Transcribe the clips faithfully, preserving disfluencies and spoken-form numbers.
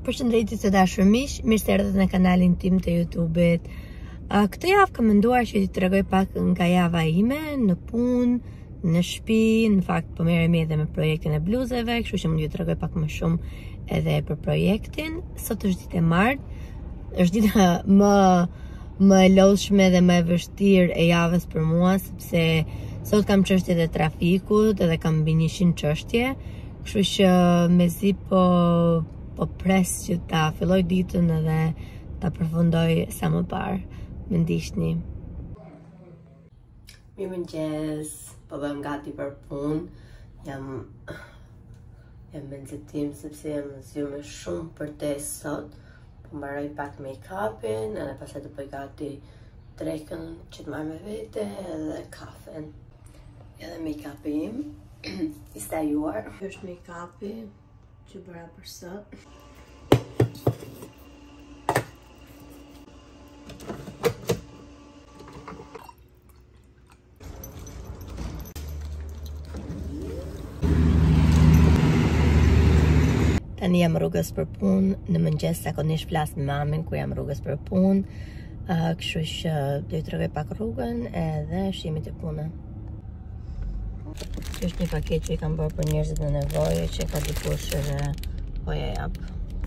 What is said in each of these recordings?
Përshëndetje të dashur miq, mirë se erdhët në kanalin tim të YouTube-it. Uh, këtë javë kam menduar që t'i tregoj pak nga java ime, në punë, në shtëpi, në fakt po merrem edhe me projektin e bluzeve, kështu që mund t'ju tregoj pak më shumë edhe për projektin. Sot është ditë e martë, është dita më më e lodhshme dhe më e vështirë e javës për mua, sepse sot kam çështjet e trafikut edhe kam mbi njëqind çështje, kështu që mezi po po pres që ta filloj ditën edhe ta përfundoj sa më parë. Më ndiqni. Mirëmëngjes, po bëhem gati për punë. Jam jam me nxitim sepse jam zgjuar me shumë përtesë sot. Po mbaroj pak make-upin, edhe pastaj të bëj gati drekën që të marr me vete edhe kafen. Edhe make-upi im i stajuar. Kjo është make-upi që bëra për sot. Tani jam rrugës për punë, në mëngjes zakonisht flas me mamin kur jam rrugës për punë, uh, kështu që do i tregoj pak rrugën edhe shimit e punës. Kjo është një paketë që i kam bërë për njerëzit në nevojë, që ka dikush edhe po ja jap.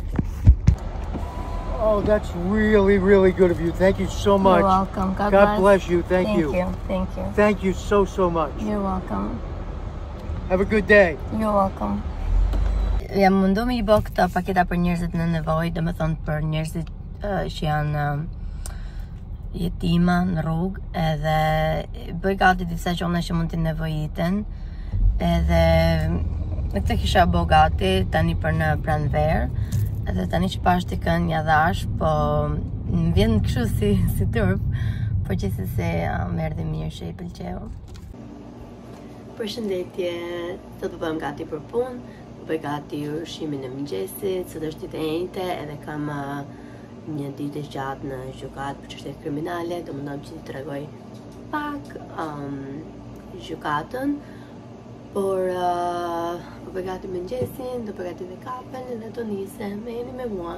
Oh, that's really, really good of you. Thank you so much. You're welcome. God, God bless you. Thank, Thank you. you. Thank you. Thank you so, so much. You're welcome. Have a good day. You're welcome. Jam mundu me i bë këta paketa për njerëzit në nevojë, do me thonë për njerëzit uh, që janë uh, jetima në rrugë, edhe bëj gati disa gjona që mund t'i nevojiten, edhe në këtë kisha bë gati tani për në pranverë, edhe tani që pash t'i kënë ja dhash, po më vjen kështu si, si turp, po që si se uh, më erdhi mirë që i pëlqeu. Përshëndetje, sot po bëhem gati për punë, bëj gati ushqimin e mëngjesit, sot është ditë e njëjtë edhe kam uh, një ditë gjatë në gjykatë për çështje kriminale, do mundom që t'i tregoj pak um, gjykatën, por uh, po bëj gati mëngjesin, do përgati dhe kapen edhe do nisem, jeni me mua.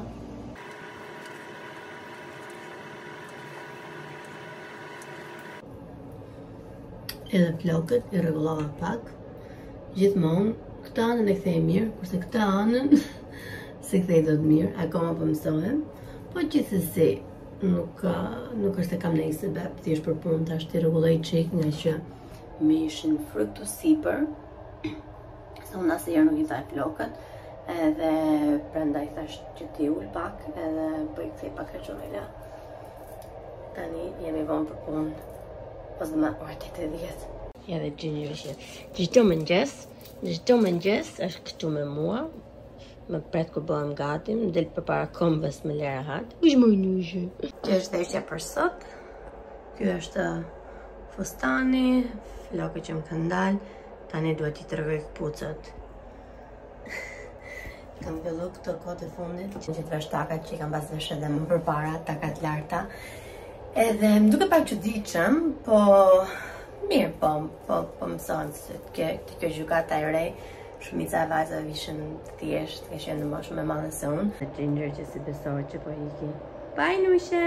Edhe flokët i rregullova pak, gjithmonë këtë anën e kthej mirë, kurse këtë anën se kthej do të mirë, akoma po mësohem, po gjithsesi nuk nuk është se kam ndonjë sebeb, thjesht për punë tash ti rregulloj çik nga që më ishin friktu sipër. Sa unë asnjëherë nuk i thaj flokët, edhe prandaj thash që ti ul pak edhe po i kthej pak kaçonela. Tani jemi vonë për punë, ose më orë të dhjetë. Ja dhe gjinjëri që çdo mëngjes Çdo mëngjes është këtu me mua, më pret kur bëhem gati, më del përpara kombës me le rahat. Uj më nujë. Kjo është veshja për sot. Ky është fustani, flokët që më kanë dalë. Tani duhet i tregoj kputucët. Kam fillu këto kohë të fundit, që të vesh takat që i kam pas vesh edhe më përpara, takat larta. Edhe më duke pak çuditshëm, po mirë, po, po, po mëson se kjo, kjo gjykata e re, shumica e vajzave ishin të thjeshtë, ka qenë në moshë më e madhe se unë. Ginger që si besohet që po iki. Bye, Nushe!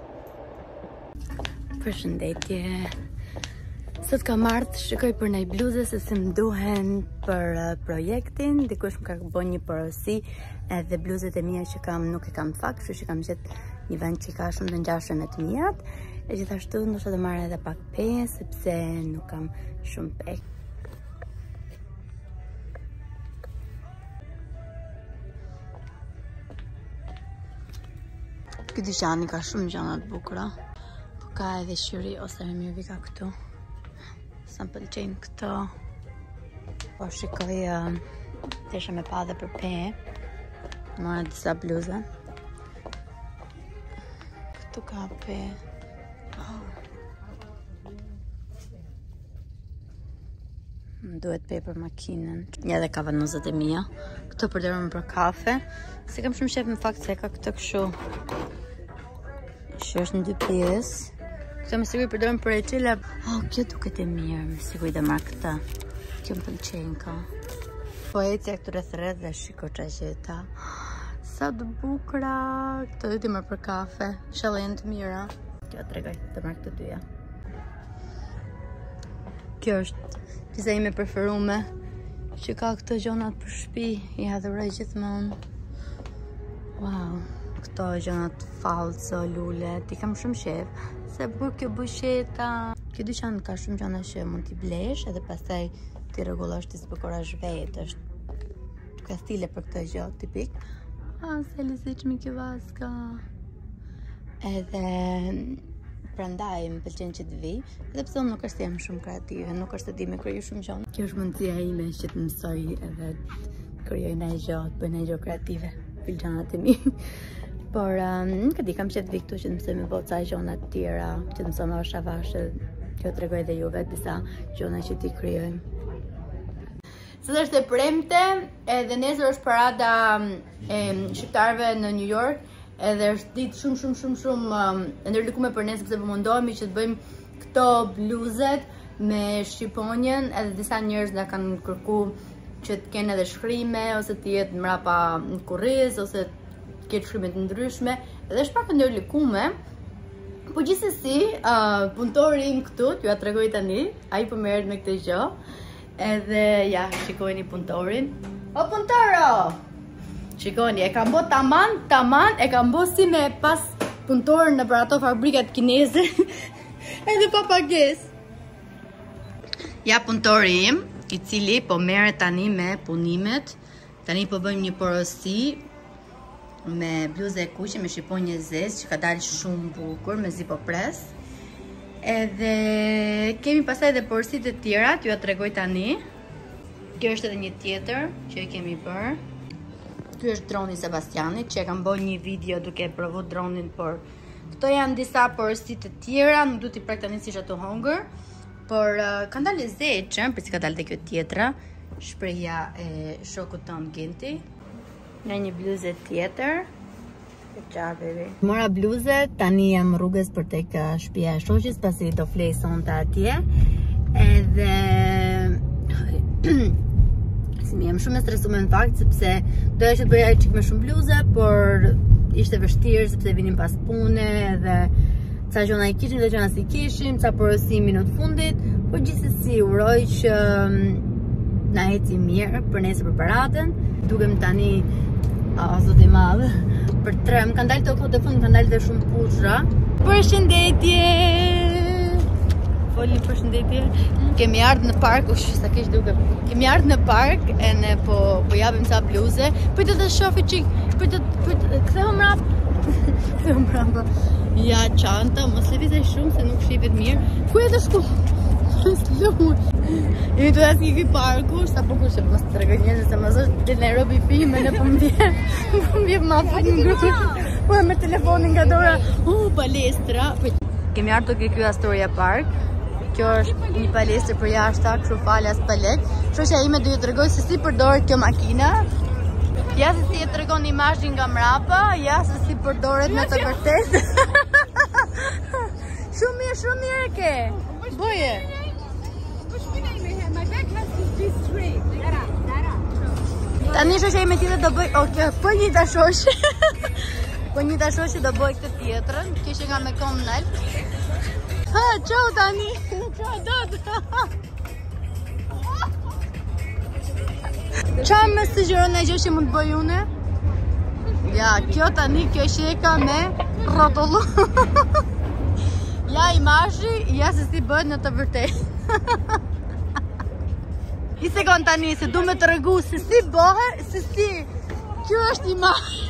Përshëndetje! Sot kam ardhur shikoj për ndaj bluze se si më duhen për uh, projektin, dikush më ka bën një porosi, edhe bluzet e mia që kam nuk e kam fakt, kështu që kam gjetë një vend që ka shumë të ngjashme me të mijat. E gjithashtu ndoshta të marrë edhe pak peje, sepse nuk kam shumë pej. Ky dyqani ka shumë gjëra të bukura, po ka edhe qyri ose më mirë vika këtu. Sa më pëlqejnë këto. Po shikoj uh, tesha me padhe për peje. Marrë disa bluza. Këtu ka peje. Më duhet pej për makinën. Ja dhe ka vanuzat e mia. Këto përdorëm për kafe. Se kam shumë shef në fakt se ka këtë kështu. Që është në dy pjesë. Këto më siguri përdorëm për e qila. Oh, kjo duket e mirë. Më siguri dhe marrë këta. Kjo më pëlqejnë ka. Po e cja këtu rreth rreth dhe shiko qa gjeta. sa të bukura. Këto dy më për kafe. Shëllën të mira. Kjo tregoj të marrë këtë dyja. Kjo është pizza ime preferume. Që ka këto gjonat për shtëpi, i adhuroj gjithmonë. Wow, këto gjonat falco, lule, ti kam shumë shef. Se bukur kjo busheta. Kjo dyqan ka shumë gjona që mund t'i blesh edhe pastaj ti rregullosh ti spëkorash vetë. Është ka stile për këtë gjë tipik. Ah, se lezetshme kjo vaska. Edhe prandaj më pëlqen që të vi, edhe pse unë nuk është jam shumë kreative, nuk është të di me kriju shumë gjë. Kjo është mundësia ime që të mësoj edhe të krijoj ndaj gjë, të bëj ndaj gjë kreative, filxhanat e mi. Por nuk e di, kam qenë të vi këtu që të mësoj me bëj ca gjëra të tjera, që të mësoj me vashavashë, që t'rregoj edhe juve disa gjëra që ti krijojmë. Sot është e premte, edhe nesër është parada e shqiptarëve në New York. Edhe është ditë shumë shumë shumë shumë um, ndërlikume për nesër, sepse po mundohemi që të bëjmë këto bluzet me shqiponjen, edhe disa njerëz na kanë kërkuar që të kenë edhe shkrime ose të jetë mrapa në kurriz ose të ketë shkrime të ndryshme, edhe është pak e ndërlikume. Po gjithsesi, uh, punëtori im këtu, t'ju ja tregoj tani, ai po merret me këtë gjë. Edhe ja, shikojeni punëtorin. O punëtoro! Shikoni, e kam bo taman, taman, e kam bo si me pas punëtorën në për ato fabrikat kineze, edhe pa pages. Ja punëtori im, i cili po merret tani me punimet, tani po bëjmë një porosi me bluzë e kuqe, me shqiponje zezë, që ka dalë shumë bukur, me zi po pres. Edhe kemi pasaj edhe porosit e tjera, t'ju ja tregoj tani. Kjo është edhe një tjetër që e kemi bërë. Ky është droni Sebastianit, që e kam bërë një video duke provu dronin, por këto janë disa porosit të tjera, nuk du t'i prek tani si ato hongër, por uh, kanë dalë lezetshëm, për si ka dalë dhe kjo tjetra, shprehja e shokut ton Ginti. Nga një bluzë tjetër. Good job, baby. Mora bluzë, tani jam rrugës për tek shtëpia e shoqes, pasi do flej sonte atje. Edhe mi jam shumë e stresuar në fakt, sepse doja që të bëja çik më shumë bluze, por ishte vështirë sepse vinim pas pune dhe ca gjona i kishim dhe gjona si kishim, ca porosi minut fundit, por gjithsesi uroj që na eci mirë për nesër për paradën. Dukem tani a zot i madh për tre, më kanë dalë të kohë të fund, më kanë dalë dhe shumë pushra. Përshëndetje! Foli përshëndetje. Kemi ardhur në park, ush, sa keq duket. Kemi ardhur në park e ne po po japim sa bluze. Pritet të shohë çik, pritet kthehom mrap. Kthehom mrap. Ja çanta, mos lëvizë shumë se nuk shihet mirë. Ku e të shku? Jemi të asë një parku, sa bukur që mos të tregoj njerëzve se mos është në Nairobi filme në pëmbje. Pëmbje ma fut në grupë. Po me telefonin nga dora. Uh, palestra. Kemi ardhur ke ky Astoria Park. Kjo është një palestër për jashta, kështu falas pa lek. Shoqja ime do ju tregoj se si përdoret kjo makina. Ja se si e tregon imazhin nga mrapa, ja se si përdoret me të vërtetë. Shumë mirë, shumë mirë ke. Boje. Tani shoqja ime tjetër do bëj, okay, po një dashosh. Po një dashosh do bëj këtë tjetrën, kjo që nga me komnal. Ha, ciao Tani. Ciao Dot. Qa me së gjërën e gjë që mund të bëj une? Ja, kjo tani, kjo sheka me rotollu. Ja imazhi, ja se si bëhet në të vërtetë. I sekond tani, se du me të regu se si bëhet, se si. Kjo është imazhi.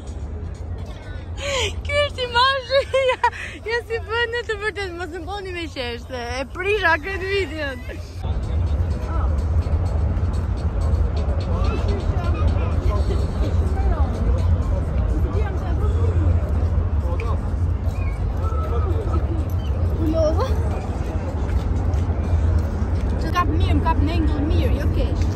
Kjo është imazhi, ja, ja si bëhet në të vërtetë, mos më bëni me qesh, se e prisha këtë videon. Që kap mirë, më kap në angle mirë, jo kesh.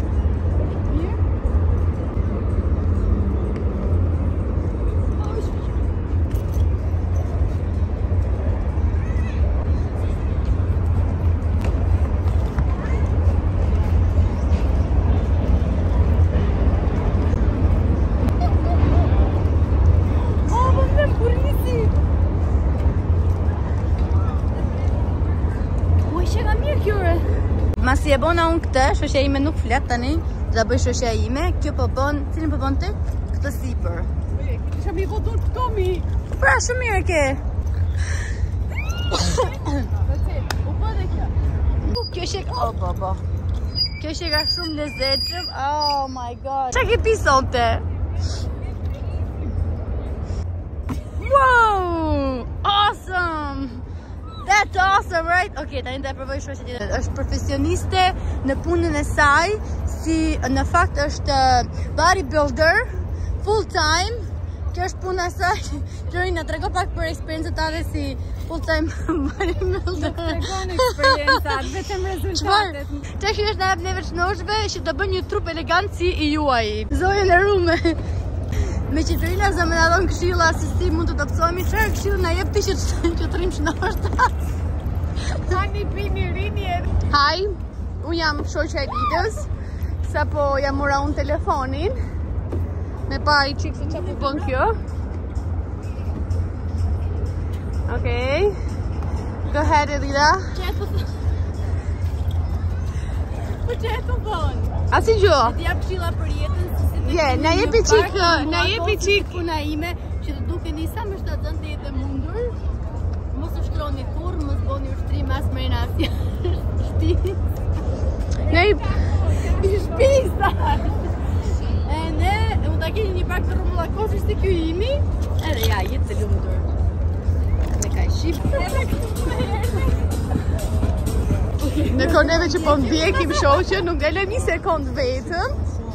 Si e bona unë këtë, shoqja ime nuk flet tani, do ta bëj shoqja ime. Kjo po bën, cilin po bën ti? Këtë sipër. Kisha mi votur të komi. Pra shumë mirë ke. U bë dhe kjo. Kjo shek, oh baba. Kjo shek ka shumë lezetshëm. Oh my god. Çka ke pi sonte? Wow! Awesome! That's awesome, right? Okay, tani do të provoj shoqja tjetër. Është profesioniste në punën e saj, si në fakt është bodybuilder full time. Kjo është puna e saj. Florina, trego pak për eksperiencën tënde si full time bodybuilder. Tregon eksperiencat, vetëm rezultatet. Çka që është na jap neve çnoshve që të bëjnë një trup elegant si i juaj. Zojën e rume. Me që Florina zë me na dhon këshilla se si mund të dobësohemi, çfarë këshillë na jep ti që të trim shnoshtat? Tani pini rinje. Hi, unë jam shoqja e ditës, sapo jam mora unë telefonin, me pa i qikë se që po bën kjo. Okej, go ahead Elida. Po që e të bën? A si gjo? Të jap këshilla për jetën. Je, na jepi qik, na jepi qik. Puna ime që të dukeni sa më shtatën të jetë e mundur. Mos u shtroni kurr, mos bëni ushtrim as më në asnjë shtëpi. Ne i shpisa. E ne, u ta keni një pak të rrumulla kofish të ky imi, edhe ja, jetë të lumtur. Ne ka ship. Në koneve që po ndjekim shoqe, nuk e lëm një sekond vetëm.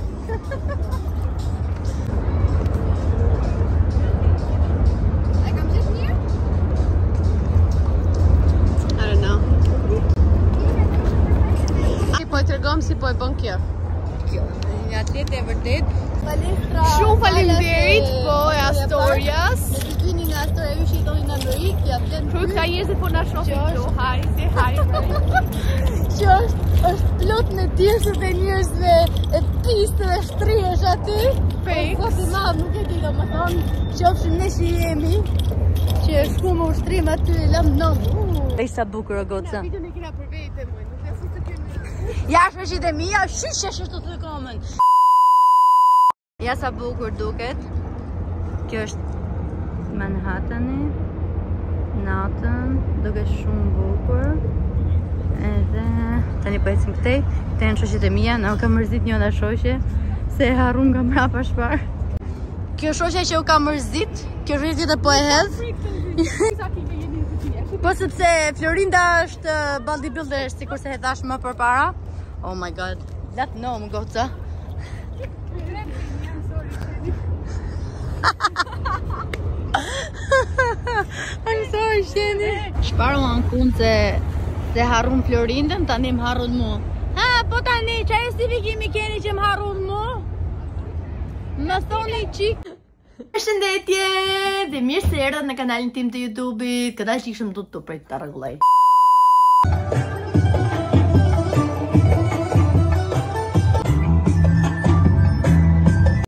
Si po e bën kjo? Kjo, një atletë e vërtet. Palestra. Shumë faleminderit po e Astorias. Ne të vini nga Astoria, ju që jetoni në Amerikë, ja vlen. Kur këta njerëzit po na shohin këtu, hi, say hi. Që është është plot me tjesët e njerëzve e pistë dhe shtrihesh aty. Fake. Po si madh, nuk e di domethënë, qofshim ne që jemi, që shku me ushtrim aty e lëm nom. Ai sa bukur o goca. Videon e kena për vete më, nuk e futë këtu. Ja është që dhe mia, shishe është të komen. Ja sa bukur duket. Kjo është Manhattani. Natën, duket shumë bukur. Edhe tani po ecim këtej, këtej janë shoqjet e mia, na ka mërzit njëna shoqe se e harrun nga mbrapa çfarë. Kjo shoqja që u ka mërzit, kjo shoqja që po e hedh. Po sepse Florinda është bodybuilder, sikur se hedhash më përpara. Oh my god, let no më goca. I'm sorry, Sheni. Shparuan kun se se harrun Florindën, tani më harrun mu. Ha, po tani, qa justifikimi keni që më harrun mu? Më thoni qik. Përshëndetje dhe mirë se erdhët në kanalin tim të YouTube-it. Këta që ishëm du të prej të rregulloj.